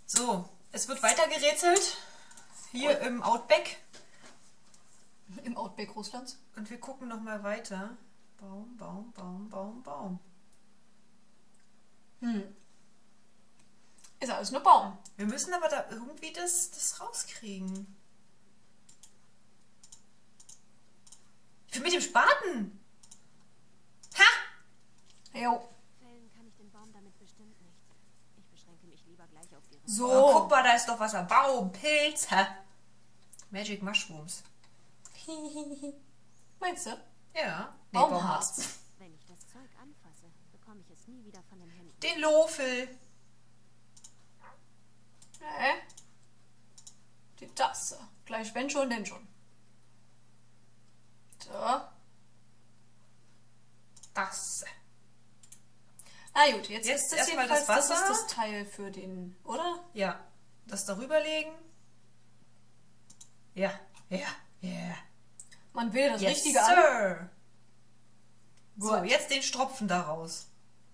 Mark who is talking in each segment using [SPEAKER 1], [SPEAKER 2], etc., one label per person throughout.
[SPEAKER 1] So, es wird weiter gerätselt. Hier im Outback.
[SPEAKER 2] Im Outback Russlands.
[SPEAKER 1] Und wir gucken nochmal weiter. Baum, Baum, Baum, Baum, Baum.
[SPEAKER 2] Ist alles nur Baum.
[SPEAKER 1] Wir müssen aber da irgendwie das rauskriegen. Ich will mit dem Spaten. Ha!
[SPEAKER 2] Jo.
[SPEAKER 3] Fällen kann ich den Baum damit bestimmt nicht. Ich beschränke mich lieber gleich auf die Rinde.
[SPEAKER 2] So.
[SPEAKER 1] Oh, guck mal, da ist doch was am Baum. Pilz. Ha? Magic Mushrooms.
[SPEAKER 2] Meinst du?
[SPEAKER 1] Ja. Nee,
[SPEAKER 2] Baumharz.
[SPEAKER 3] Wenn ich das Zeug anfasse, bekomme ich es nie wieder von den Händen.
[SPEAKER 1] Den Lofel.
[SPEAKER 2] Die Tasse. Gleich wenn schon, denn schon. So.
[SPEAKER 1] Das.
[SPEAKER 2] Na gut, jetzt
[SPEAKER 1] Jetzt
[SPEAKER 2] ist das
[SPEAKER 1] erstmal
[SPEAKER 2] jedenfalls
[SPEAKER 1] das Wasser.
[SPEAKER 2] das Teil für den, oder?
[SPEAKER 1] Ja. Das darüber legen. Ja. Ja. Ja.
[SPEAKER 2] Man will das
[SPEAKER 1] Yes,
[SPEAKER 2] Richtige an.
[SPEAKER 1] Sir. So,
[SPEAKER 2] Gut.
[SPEAKER 1] jetzt den Stropfen daraus.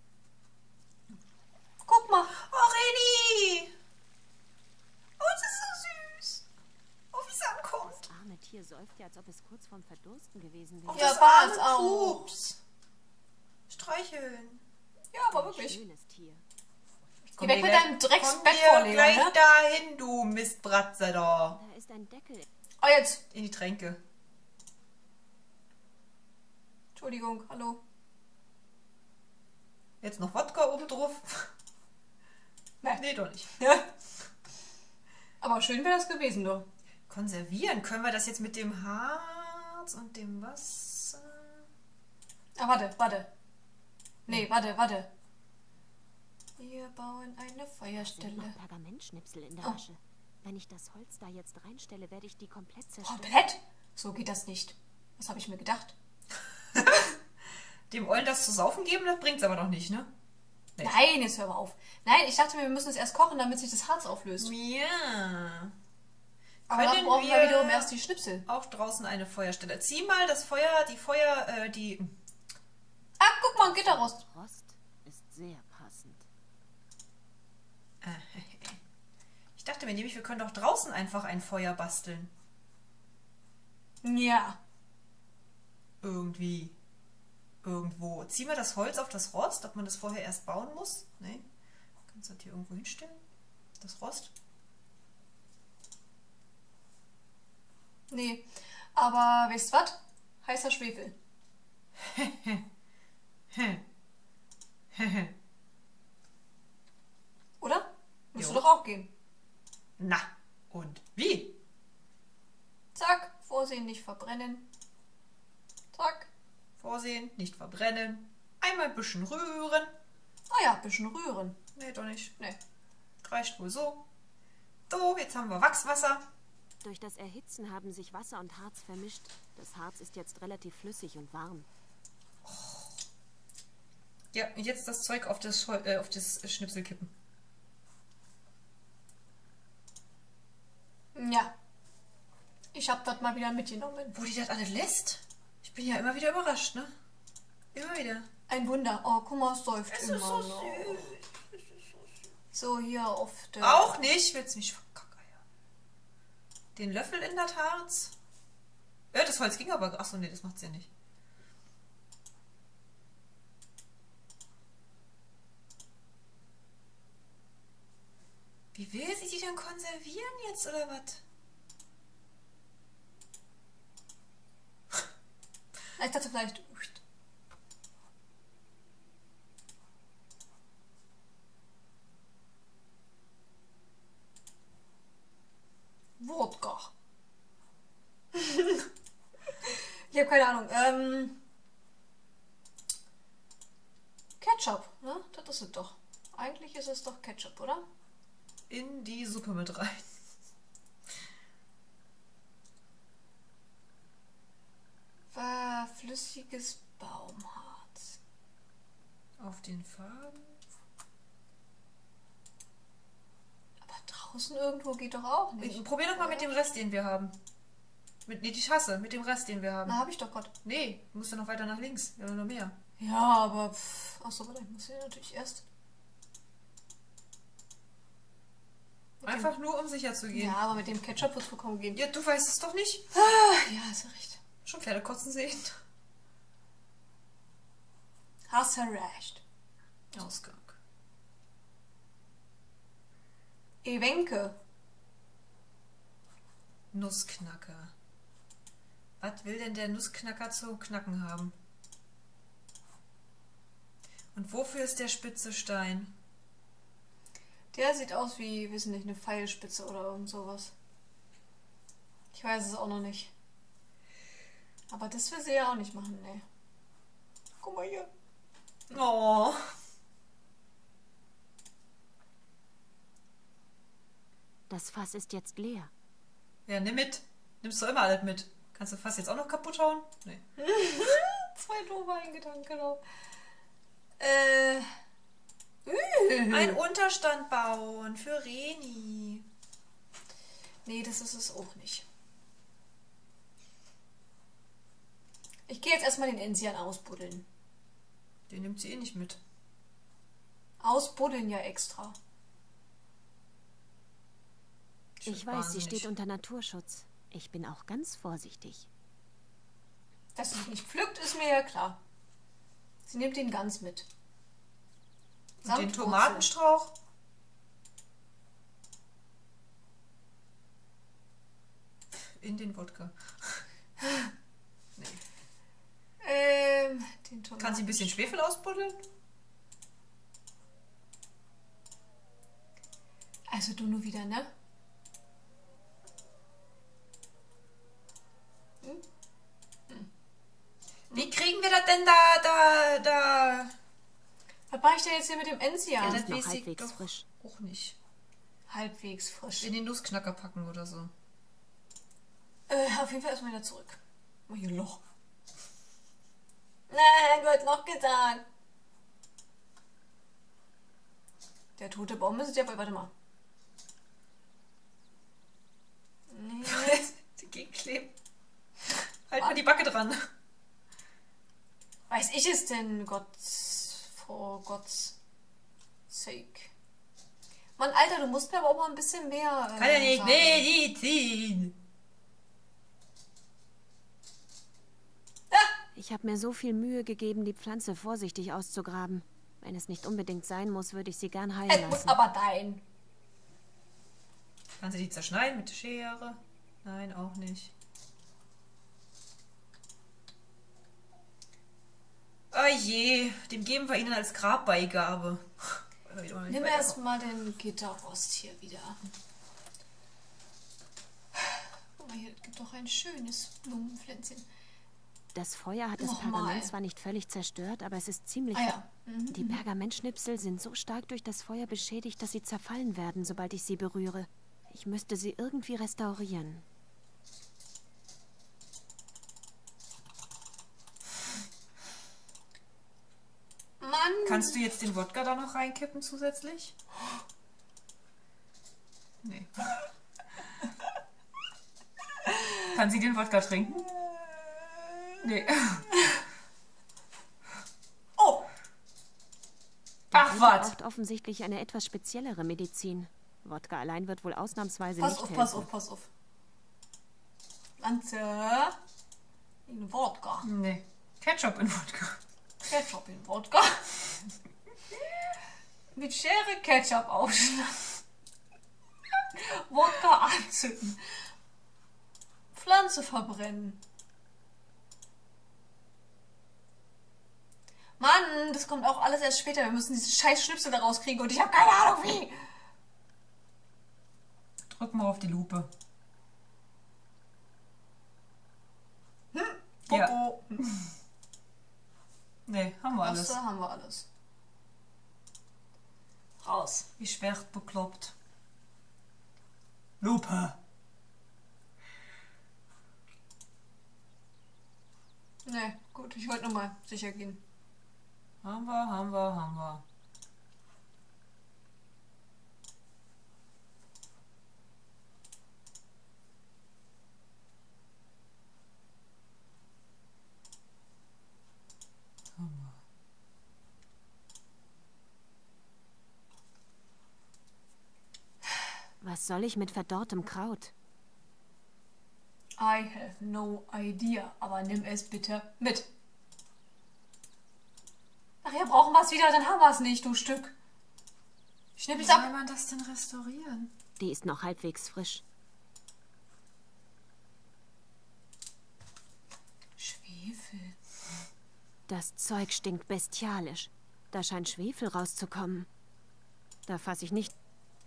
[SPEAKER 2] Guck mal.
[SPEAKER 1] Oh, Reni! Oh, das ist so süß. Oh, wie es ankommt.
[SPEAKER 3] Das arme Tier säuft ja, als ob es kurz vorm Verdursten gewesen
[SPEAKER 1] Oh,
[SPEAKER 3] wäre.
[SPEAKER 2] Ja,
[SPEAKER 1] das
[SPEAKER 2] war
[SPEAKER 1] arme
[SPEAKER 2] es auch.
[SPEAKER 1] Pups. Streicheln.
[SPEAKER 2] Ja, aber wirklich.
[SPEAKER 3] Schönes Tier.
[SPEAKER 1] Komm
[SPEAKER 2] Geh weg
[SPEAKER 1] hier
[SPEAKER 2] mit
[SPEAKER 1] gleich-
[SPEAKER 2] deinem Drecksbett
[SPEAKER 1] Komm hier
[SPEAKER 2] vorlegen,
[SPEAKER 1] gleich
[SPEAKER 2] ne?
[SPEAKER 1] dahin, du Mistbratze da.
[SPEAKER 3] Da ist ein Deckel.
[SPEAKER 2] Oh, jetzt.
[SPEAKER 1] In die Tränke.
[SPEAKER 2] Entschuldigung, hallo.
[SPEAKER 1] Jetzt noch Wodka oben drauf.
[SPEAKER 2] Nein.
[SPEAKER 1] Nee, doch nicht.
[SPEAKER 2] Ja. Aber schön wäre das gewesen, doch.
[SPEAKER 1] Konservieren. Können wir das jetzt mit dem Harz und dem Wasser?
[SPEAKER 2] Ah, warte. Nee, warte. Wir bauen eine
[SPEAKER 3] Sind
[SPEAKER 2] Feuerstelle.
[SPEAKER 3] noch Pergamentschnipsel in der
[SPEAKER 2] Oh.
[SPEAKER 3] Asche. Wenn ich das Holz da jetzt reinstelle, werde ich die komplett zerstören.
[SPEAKER 2] Komplett? So geht das nicht. Was habe ich mir gedacht?
[SPEAKER 1] Dem Ollen das zu saufen geben, das bringt's aber noch nicht, ne? Nee.
[SPEAKER 2] Nein, jetzt hör mal auf. Nein, ich dachte mir, wir müssen es erst kochen, damit sich das Harz auflöst.
[SPEAKER 1] Ja.
[SPEAKER 2] Aber dann
[SPEAKER 1] Können
[SPEAKER 2] brauchen wir
[SPEAKER 1] wir
[SPEAKER 2] wiederum erst die Schnipsel.
[SPEAKER 1] auch draußen eine Feuerstelle. Zieh mal das die...
[SPEAKER 2] Ah, guck mal, ein Gitterrost.
[SPEAKER 3] Rost ist sehr passend.
[SPEAKER 1] Ich dachte mir nämlich, wir können doch draußen einfach ein Feuer basteln.
[SPEAKER 2] Ja.
[SPEAKER 1] Irgendwie. Irgendwo. Zieh mal das Holz auf das Rost, ob man das vorher erst bauen muss. Nee. Kannst du das hier irgendwo hinstellen? Das Rost?
[SPEAKER 2] Nee. Aber weißt du was? Heißer Schwefel. Oder? Müsste
[SPEAKER 1] Jo.
[SPEAKER 2] doch auch gehen.
[SPEAKER 1] Na, und wie?
[SPEAKER 2] Zack, vorsehen, nicht verbrennen. Zack.
[SPEAKER 1] Vorsehen, nicht verbrennen. Einmal ein bisschen rühren.
[SPEAKER 2] Ah ja, ein bisschen rühren.
[SPEAKER 1] Nee, doch nicht.
[SPEAKER 2] Nee.
[SPEAKER 1] Reicht wohl so. So, jetzt haben wir Wachswasser.
[SPEAKER 3] Durch das Erhitzen haben sich Wasser und Harz vermischt. Das Harz ist jetzt relativ flüssig und warm.
[SPEAKER 1] Ja, und jetzt das Zeug auf das Schnipsel kippen.
[SPEAKER 2] Ja. Ich hab das mal wieder mitgenommen.
[SPEAKER 1] Wo die das alles lässt? Ich bin ja immer wieder überrascht, ne? Immer wieder.
[SPEAKER 2] Ein Wunder. Oh, guck mal, es säuft
[SPEAKER 1] Es
[SPEAKER 2] immer
[SPEAKER 1] ist so
[SPEAKER 2] noch.
[SPEAKER 1] süß.
[SPEAKER 2] So, hier auf der...
[SPEAKER 1] Auch nicht, willst mich verkackeiern. Den Löffel in das Harz. Ja, das Holz ging aber... Achso, nee, das macht's ja nicht. Wie will sie die denn konservieren jetzt, oder was?
[SPEAKER 2] Ich dachte vielleicht... Wodka. Ich habe keine Ahnung. Ketchup, ne? Das ist es doch. Eigentlich ist es doch Ketchup, oder?
[SPEAKER 1] In die Suppe mit rein.
[SPEAKER 2] Flüssiges Baumharz.
[SPEAKER 1] Auf den Faden.
[SPEAKER 2] Aber draußen irgendwo geht doch auch nicht.
[SPEAKER 1] Probier doch mal mit dem Rest, den wir haben. Nee, die Tasse, mit dem Rest, den wir haben.
[SPEAKER 2] Na, habe ich doch gerade.
[SPEAKER 1] Nee, du musst ja noch weiter nach links. Wir haben noch mehr.
[SPEAKER 2] Ja, aber... Achso, warte, ich muss hier natürlich erst...
[SPEAKER 1] Einfach nur, um sicher zu gehen.
[SPEAKER 2] Ja, aber mit dem Ketchup wird es vollkommen gehen.
[SPEAKER 1] Ja, du weißt es doch nicht.
[SPEAKER 2] Ja, hast du recht.
[SPEAKER 1] Schon Pferde kotzen sehen.
[SPEAKER 2] Hast du recht.
[SPEAKER 1] Ausgang.
[SPEAKER 2] Ewenke.
[SPEAKER 1] Nussknacker. Was will denn der Nussknacker zu knacken haben? Und wofür ist der spitze Stein?
[SPEAKER 2] Der sieht aus wie, wissen nicht, eine Pfeilspitze oder irgend sowas. Ich weiß es auch noch nicht. Aber das will sie ja auch nicht machen, ne. Guck mal hier.
[SPEAKER 1] Oh.
[SPEAKER 3] Das Fass ist jetzt leer.
[SPEAKER 1] Ja, nimm mit. Nimmst du immer alles mit. Kannst du fast jetzt auch noch kaputt hauen? Nee.
[SPEAKER 2] 2 doofe Eingedanken, genau.
[SPEAKER 1] Ein Unterstand bauen für Reni.
[SPEAKER 2] Nee, das ist es auch nicht. Ich gehe jetzt erstmal den Enzian ausbuddeln.
[SPEAKER 1] Den nimmt sie eh nicht mit.
[SPEAKER 2] Ausbuddeln ja extra.
[SPEAKER 3] Ich weiß, sie steht unter Naturschutz. Ich bin auch ganz vorsichtig.
[SPEAKER 2] Dass sie nicht pflückt, ist mir ja klar. Sie nimmt ihn ganz mit.
[SPEAKER 1] Und den
[SPEAKER 2] Samt
[SPEAKER 1] Tomatenstrauch? In den Wodka. Nee.
[SPEAKER 2] Den Tomaten.
[SPEAKER 1] Kann sie ein bisschen Schwefel ausbuddeln?
[SPEAKER 2] Also du nur wieder, ne?
[SPEAKER 1] Wie kriegen wir das denn da?
[SPEAKER 2] Was mache ich denn jetzt hier mit dem Enzian?
[SPEAKER 1] Ja,
[SPEAKER 3] Er
[SPEAKER 1] das
[SPEAKER 3] ist noch
[SPEAKER 1] weiß ich
[SPEAKER 3] halbwegs
[SPEAKER 1] doch
[SPEAKER 3] frisch.
[SPEAKER 1] auch nicht.
[SPEAKER 2] Halbwegs frisch.
[SPEAKER 1] In den Nussknacker packen oder so.
[SPEAKER 2] Auf jeden Fall erstmal wieder zurück. Mal hier Loch. Nein, du hast Loch gesagt. Der tote Baum ist ja bei, warte mal. Nee.
[SPEAKER 1] Dagegen kleben. Halt mal die Backe dran.
[SPEAKER 2] Weiß ich es denn, for God's sake. Mann, Alter, du musst mir aber auch mal ein bisschen mehr.
[SPEAKER 1] Kann ja nicht
[SPEAKER 2] sagen.
[SPEAKER 1] medizin.
[SPEAKER 3] Ich habe mir so viel Mühe gegeben, die Pflanze vorsichtig auszugraben. Wenn es nicht unbedingt sein muss, würde ich sie gern
[SPEAKER 2] Es
[SPEAKER 3] heilen
[SPEAKER 2] muss
[SPEAKER 3] lassen.
[SPEAKER 2] aber dein.
[SPEAKER 1] Kannst du die zerschneiden mit der Schere? Nein, auch nicht. Oh je, dem geben wir ihnen als Grabbeigabe.
[SPEAKER 2] Nimm erstmal den Gitterrost hier wieder. Guck mal hier, es gibt doch ein schönes Blumenpflänzchen.
[SPEAKER 3] Das Feuer hat das
[SPEAKER 2] Nochmal.
[SPEAKER 3] Pergament zwar nicht völlig zerstört, aber es ist ziemlich...
[SPEAKER 2] Ah ja. Mhm.
[SPEAKER 3] Die Pergamentschnipsel sind so stark durch das Feuer beschädigt, dass sie zerfallen werden, sobald ich sie berühre. Ich müsste sie irgendwie restaurieren.
[SPEAKER 2] Mann!
[SPEAKER 1] Kannst du jetzt den Wodka da noch reinkippen zusätzlich? Nee. Kann sie den Wodka trinken? Nee.
[SPEAKER 2] Oh!
[SPEAKER 1] Ach,
[SPEAKER 3] Sie
[SPEAKER 1] was?
[SPEAKER 3] braucht offensichtlich eine etwas speziellere Medizin. Wodka allein wird wohl ausnahmsweise
[SPEAKER 2] Pass
[SPEAKER 3] nicht
[SPEAKER 2] auf,
[SPEAKER 3] helfen.
[SPEAKER 2] pass auf, pass auf. Pflanze in Wodka.
[SPEAKER 1] Nee. Ketchup in Wodka.
[SPEAKER 2] Ketchup in Wodka. Mit Schere Ketchup aufschneiden. Wodka anzünden. Pflanze verbrennen. Mann, das kommt auch alles erst später. Wir müssen diese scheiß Schnipsel da rauskriegen und ich habe keine Ahnung wie.
[SPEAKER 1] Drück mal auf die Lupe.
[SPEAKER 2] Popo.
[SPEAKER 1] Nee, haben wir alles.
[SPEAKER 2] Das haben wir alles. Raus.
[SPEAKER 1] Wie schwer bekloppt. Lupe.
[SPEAKER 2] Ne, gut, ich wollte nur mal sicher gehen.
[SPEAKER 1] Haben wir.
[SPEAKER 3] Was soll ich mit verdorrtem Kraut?
[SPEAKER 2] I have no idea. Aber nimm es bitte mit. Nachher brauchen wir es wieder, dann haben wir es nicht, du Stück. Schnipp
[SPEAKER 1] Wie
[SPEAKER 2] es ab.
[SPEAKER 1] soll man das denn restaurieren?
[SPEAKER 3] Die ist noch halbwegs frisch.
[SPEAKER 2] Schwefel.
[SPEAKER 3] Das Zeug stinkt bestialisch. Da scheint Schwefel rauszukommen. Da fasse ich nicht...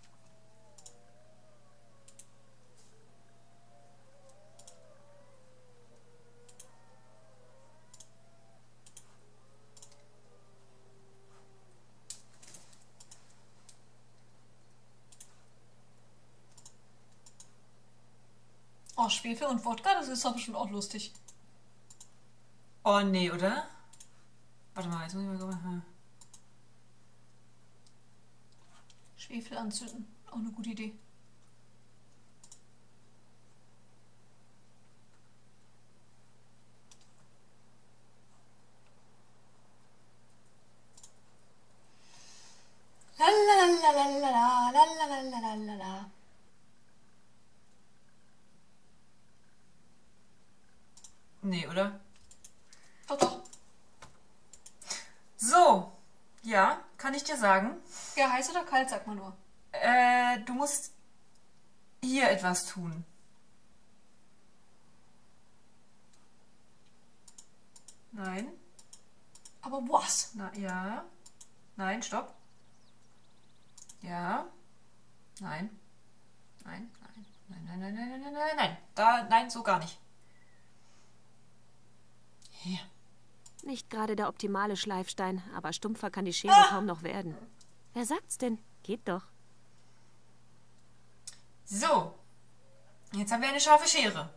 [SPEAKER 2] Oh, Schwefel und Wodka, das ist doch bestimmt auch lustig.
[SPEAKER 1] Oh, nee, oder? Warte mal, jetzt muss ich mal gucken.
[SPEAKER 2] Schwefel anzünden, auch eine gute Idee. Lalalala, lalalala.
[SPEAKER 1] Nee, oder?
[SPEAKER 2] Doch, doch.
[SPEAKER 1] So. Ja, kann ich dir sagen.
[SPEAKER 2] Ja, heiß oder kalt, sag mal nur.
[SPEAKER 1] Du musst hier etwas tun. Nein.
[SPEAKER 2] Aber was?
[SPEAKER 1] Na, ja. Nein, stopp. Ja. Nein. Nein, nein. Nein, nein, nein, nein, nein, nein, nein. Da, nein, so gar nicht. Hier.
[SPEAKER 3] Nicht gerade der optimale Schleifstein, aber stumpfer kann die Schere kaum noch werden. Wer sagt's denn? Geht doch.
[SPEAKER 1] So. Jetzt haben wir eine scharfe Schere.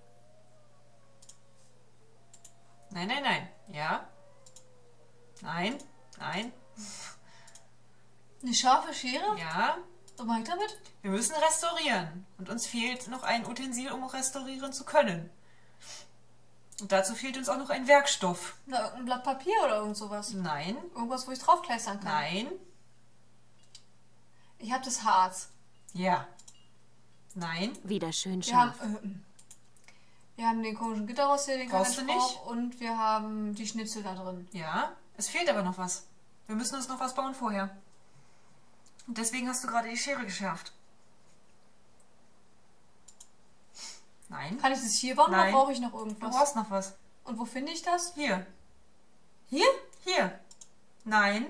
[SPEAKER 1] Nein, nein, nein. Ja. Nein. Nein.
[SPEAKER 2] Eine scharfe Schere?
[SPEAKER 1] Ja.
[SPEAKER 2] Was mache ich damit?
[SPEAKER 1] Wir müssen restaurieren. Und uns fehlt noch ein Utensil, um restaurieren zu können. Und dazu fehlt uns auch noch ein Werkstoff.
[SPEAKER 2] Na, irgendein Blatt Papier oder irgend sowas.
[SPEAKER 1] Nein.
[SPEAKER 2] Irgendwas, wo ich draufkleistern kann.
[SPEAKER 1] Nein.
[SPEAKER 2] Ich habe das Harz.
[SPEAKER 1] Ja. Nein.
[SPEAKER 3] Wieder schön
[SPEAKER 2] Wir haben,
[SPEAKER 3] scharf.
[SPEAKER 2] wir haben den komischen Gitterrost hier, den kann
[SPEAKER 1] Brauchst
[SPEAKER 2] ich
[SPEAKER 1] du nicht?
[SPEAKER 2] und wir haben die Schnitzel da drin.
[SPEAKER 1] Ja. Es fehlt aber noch was. Wir müssen uns noch was bauen vorher. Und deswegen hast du gerade die Schere geschärft. Nein.
[SPEAKER 2] Kann ich das hier bauen
[SPEAKER 1] Nein.
[SPEAKER 2] oder brauche ich noch
[SPEAKER 1] Du
[SPEAKER 2] irgendwas?
[SPEAKER 1] brauchst noch was.
[SPEAKER 2] Und wo finde ich das?
[SPEAKER 1] Hier.
[SPEAKER 2] Hier?
[SPEAKER 1] Hier. Nein.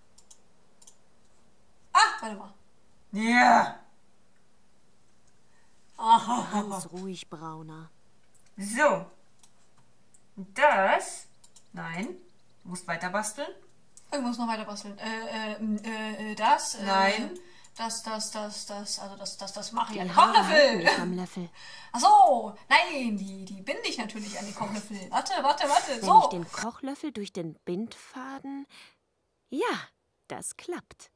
[SPEAKER 2] Ah, warte mal.
[SPEAKER 1] Ja.
[SPEAKER 2] Aha.
[SPEAKER 3] Ganz ruhig, Brauner.
[SPEAKER 1] So. Das. Nein. Du musst weiter basteln.
[SPEAKER 2] Ich muss noch weiter basteln. Das.
[SPEAKER 1] Nein.
[SPEAKER 2] Das mache ich an
[SPEAKER 3] Die
[SPEAKER 2] den
[SPEAKER 3] Haare halten
[SPEAKER 2] Kochlöffel.
[SPEAKER 3] nicht am Löffel.
[SPEAKER 2] Ach so, nein, die binde ich natürlich an den Kochlöffel. Warte,
[SPEAKER 3] Wenn ich
[SPEAKER 2] so.
[SPEAKER 3] den Kochlöffel durch den Bindfaden... Ja, das klappt.